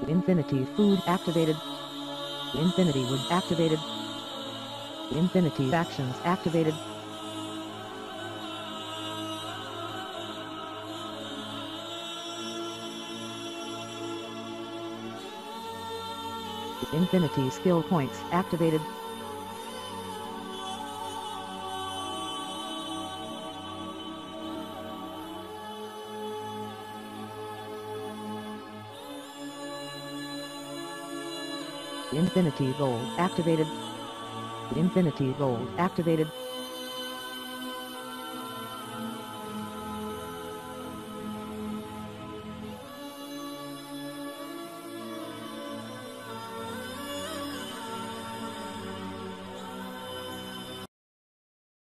Infinity Food activated. Infinity Wood activated. Infinity Actions activated. Infinity Skill Points activated. Infinity Gold activated. Infinity Gold activated.